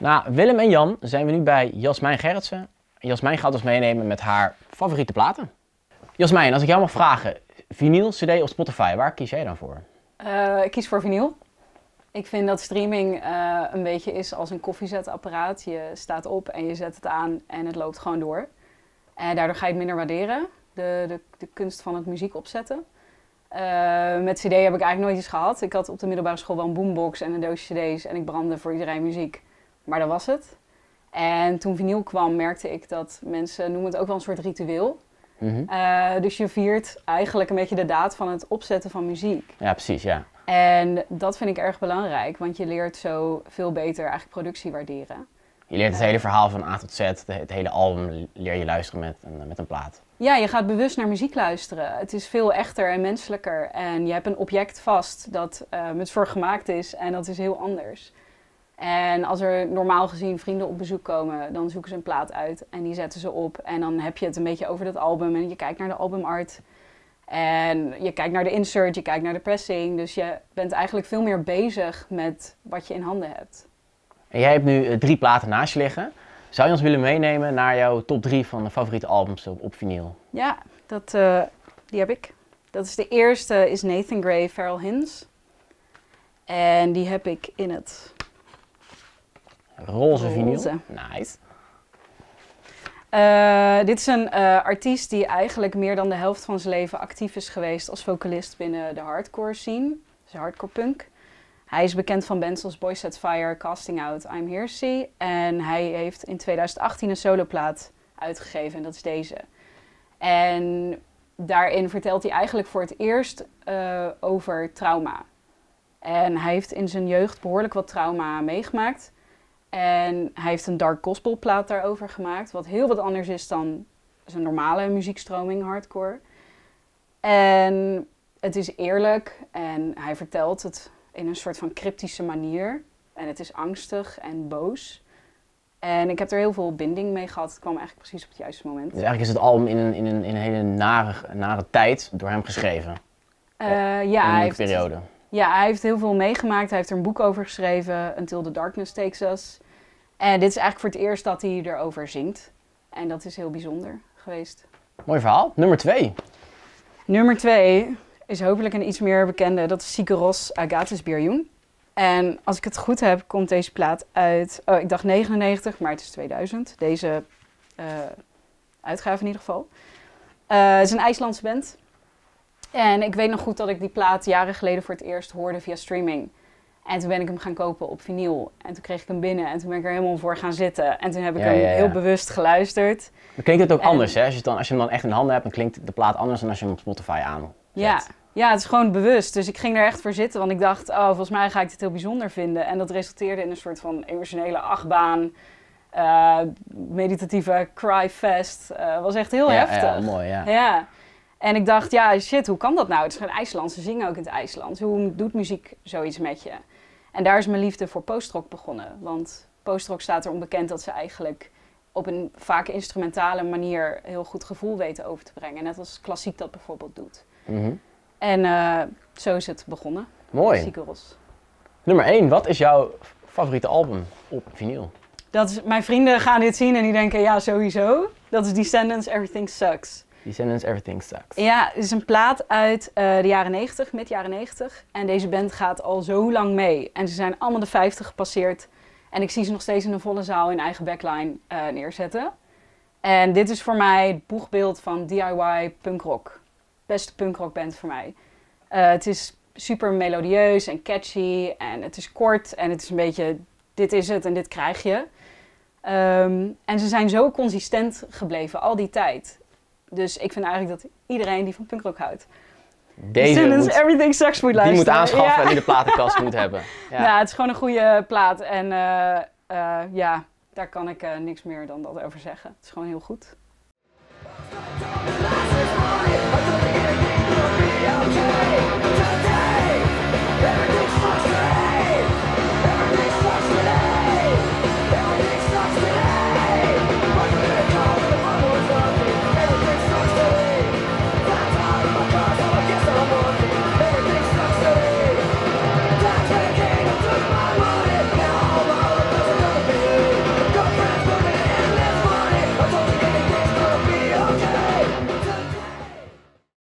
Na Willem en Jan zijn we nu bij Jasmijn Gerritsen. Jasmijn gaat ons meenemen met haar favoriete platen. Jasmijn, als ik jou mag vragen, vinyl, cd of Spotify, waar kies jij dan voor? Ik kies voor vinyl. Ik vind dat streaming een beetje is als een koffiezetapparaat. Je staat op en je zet het aan en het loopt gewoon door. En daardoor ga je het minder waarderen, de kunst van het muziek opzetten. Met cd heb ik eigenlijk nooit iets gehad. Ik had op de middelbare school wel een boombox en een doosje cd's en ik brandde voor iedereen muziek. Maar dat was het. En toen vinyl kwam merkte ik dat mensen noemen het ook wel een soort ritueel. Dus je viert eigenlijk een beetje de daad van het opzetten van muziek. Ja, precies, ja. En dat vind ik erg belangrijk, want je leert zo veel beter eigenlijk productie waarderen. Je leert het hele verhaal van A tot Z, het hele album leer je luisteren met een plaat. Ja, je gaat bewust naar muziek luisteren. Het is veel echter en menselijker. En je hebt een object vast dat met voor gemaakt is en dat is heel anders. En als er normaal gezien vrienden op bezoek komen, dan zoeken ze een plaat uit en die zetten ze op. En dan heb je het een beetje over dat album en je kijkt naar de albumart. En je kijkt naar de insert, je kijkt naar de pressing. Dus je bent eigenlijk veel meer bezig met wat je in handen hebt. En jij hebt nu 3 platen naast je liggen. Zou je ons willen meenemen naar jouw top 3 van de favoriete albums op vinyl? Ja, die heb ik. Dat is de eerste, is Nathan Gray, Feral Hins. En die heb ik in het roze vinyl. Nice. Dit is een artiest die eigenlijk meer dan de helft van zijn leven actief is geweest als vocalist binnen de hardcore scene. Dus hardcore punk. Hij is bekend van bands als Boys Set Fire, Casting Out, I'm Here en hij heeft in 2018 een soloplaat uitgegeven en dat is deze. En daarin vertelt hij eigenlijk voor het eerst over trauma. En hij heeft in zijn jeugd behoorlijk wat trauma meegemaakt. En hij heeft een dark gospel plaat daarover gemaakt, wat heel wat anders is dan zijn normale muziekstroming, hardcore. En het is eerlijk en hij vertelt het in een soort van cryptische manier. En het is angstig en boos. En ik heb er heel veel binding mee gehad. Het kwam eigenlijk precies op het juiste moment. Dus eigenlijk is het album in een hele nare tijd door hem geschreven. Ja, in een moeilijke periode. Ja, hij heeft heel veel meegemaakt. Hij heeft er een boek over geschreven, Until the Darkness Takes Us. En dit is eigenlijk voor het eerst dat hij erover zingt. En dat is heel bijzonder geweest. Mooi verhaal. Nummer 2. Nummer 2 is hopelijk een iets meer bekende. Dat is Sigur Rós Agathis Birjoen. En als ik het goed heb, komt deze plaat uit... Oh, ik dacht 99, maar het is 2000. Deze uitgave in ieder geval. Het is een IJslandse band. En ik weet nog goed dat ik die plaat jaren geleden voor het eerst hoorde via streaming. En toen ben ik hem gaan kopen op vinyl. En toen kreeg ik hem binnen en toen ben ik er helemaal voor gaan zitten. En toen heb ik hem heel bewust geluisterd. Dan klinkt het ook anders, hè? Als je hem dan echt in handen hebt, dan klinkt de plaat anders dan als je hem op Spotify aanzet. Ja, het is gewoon bewust. Dus ik ging er echt voor zitten, want ik dacht, oh, volgens mij ga ik dit heel bijzonder vinden. En dat resulteerde in een soort van emotionele achtbaan, meditatieve cryfest. Was echt heel heftig. Ja, mooi, ja. En ik dacht, ja, shit, hoe kan dat nou? Het is gewoon IJsland, ze zingen ook in het IJslands. Hoe doet muziek zoiets met je? En daar is mijn liefde voor postrock begonnen. Want postrock staat er onbekend dat ze eigenlijk op een vaak instrumentale manier heel goed gevoel weten over te brengen. Net als klassiek dat bijvoorbeeld doet. En zo is het begonnen. Mooi. Sigur Rós. Nummer 1, wat is jouw favoriete album op vinyl? Mijn vrienden gaan dit zien en die denken, ja, sowieso. Dat is Descendants, Everything Sucks. Descendants, Everything Sucks. Ja, het is een plaat uit de jaren 90, mid jaren 90. En deze band gaat al zo lang mee. En ze zijn allemaal de 50 gepasseerd. En ik zie ze nog steeds in een volle zaal in eigen backline neerzetten. En dit is voor mij het boegbeeld van DIY punkrock. Beste punkrockband voor mij. Het is super melodieus en catchy. En het is kort. En het is een beetje, dit is het en dit krijg je. En ze zijn zo consistent gebleven al die tijd. Dus ik vind eigenlijk dat iedereen die van punkrock houdt, Everything Sucks moet luisteren. Die moet aanschaffen en die de platenkast moet hebben. Ja, het is gewoon een goede plaat. En ja, daar kan ik niks meer dan dat over zeggen. Het is gewoon heel goed.